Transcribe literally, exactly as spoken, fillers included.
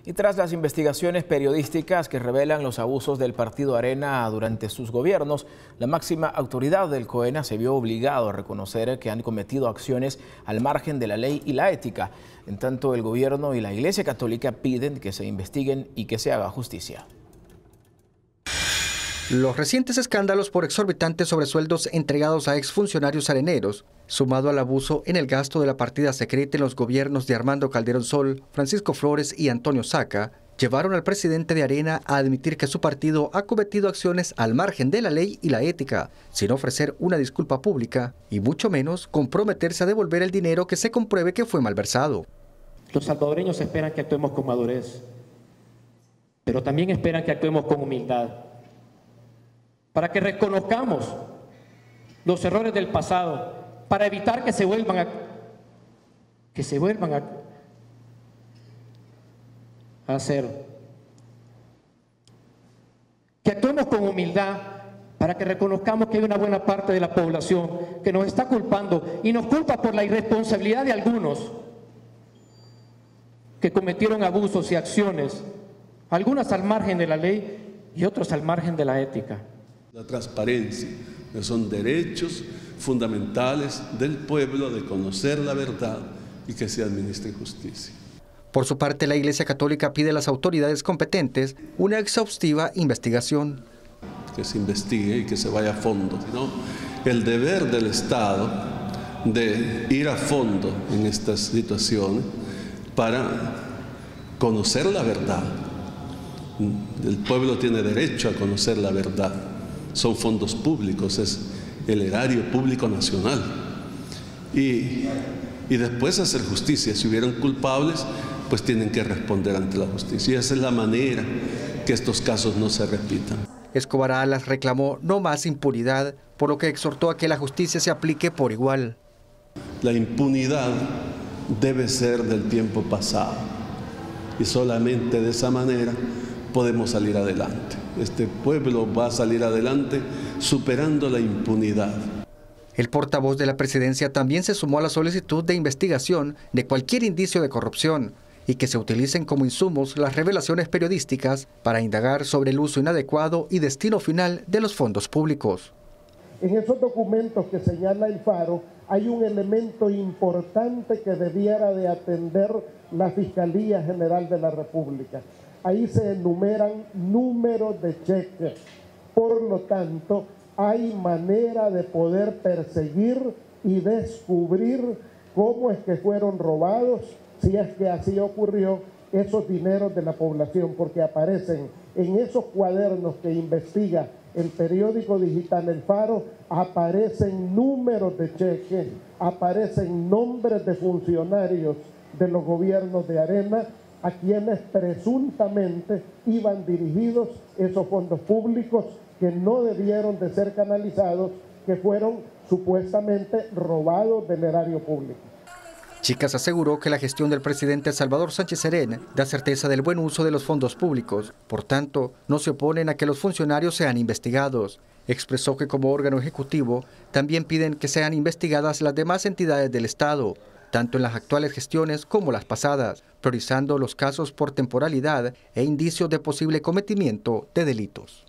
Y tras las investigaciones periodísticas que revelan los abusos del Partido Arena durante sus gobiernos, la máxima autoridad del COENA se vio obligado a reconocer que han cometido acciones al margen de la ley y la ética. En tanto, el gobierno y la Iglesia Católica piden que se investiguen y que se haga justicia. Los recientes escándalos por exorbitantes sobresueldos entregados a exfuncionarios areneros, sumado al abuso en el gasto de la partida secreta en los gobiernos de Armando Calderón Sol, Francisco Flores y Antonio Saca, llevaron al presidente de Arena a admitir que su partido ha cometido acciones al margen de la ley y la ética, sin ofrecer una disculpa pública y mucho menos comprometerse a devolver el dinero que se compruebe que fue malversado. Los salvadoreños esperan que actuemos con madurez, pero también esperan que actuemos con humildad, para que reconozcamos los errores del pasado, para evitar que se vuelvan a, que se vuelvan a, a hacer. Que actuemos con humildad para que reconozcamos que hay una buena parte de la población que nos está culpando y nos culpa por la irresponsabilidad de algunos que cometieron abusos y acciones, algunas al margen de la ley y otros al margen de la ética. La transparencia, que son derechos fundamentales del pueblo de conocer la verdad y que se administre justicia. Por su parte, la Iglesia Católica pide a las autoridades competentes una exhaustiva investigación. Que se investigue y que se vaya a fondo, ¿no? El deber del Estado de ir a fondo en estas situaciones para conocer la verdad. El pueblo tiene derecho a conocer la verdad. Son fondos públicos, es el erario público nacional. Y, y después hacer justicia. Si hubieran culpables, pues tienen que responder ante la justicia. Y esa es la manera que estos casos no se repitan. Escobar Alas reclamó no más impunidad, por lo que exhortó a que la justicia se aplique por igual. La impunidad debe ser del tiempo pasado. Y solamente de esa manera podemos salir adelante. Este pueblo va a salir adelante superando la impunidad. El portavoz de la presidencia también se sumó a la solicitud de investigación de cualquier indicio de corrupción y que se utilicen como insumos las revelaciones periodísticas para indagar sobre el uso inadecuado y destino final de los fondos públicos. En esos documentos que señala el Faro hay un elemento importante que debiera de atender la Fiscalía General de la República. Ahí se enumeran números de cheques. Por lo tanto, hay manera de poder perseguir y descubrir cómo es que fueron robados, si es que así ocurrió, esos dineros de la población, porque aparecen en esos cuadernos que investiga el periódico digital El Faro, aparecen números de cheques, aparecen nombres de funcionarios de los gobiernos de Arena, a quienes presuntamente iban dirigidos esos fondos públicos que no debieron de ser canalizados, que fueron supuestamente robados del erario público. Chicas aseguró que la gestión del presidente Salvador Sánchez Serén da certeza del buen uso de los fondos públicos, por tanto, no se oponen a que los funcionarios sean investigados. Expresó que como órgano ejecutivo también piden que sean investigadas las demás entidades del Estado, tanto en las actuales gestiones como las pasadas, priorizando los casos por temporalidad e indicios de posible cometimiento de delitos.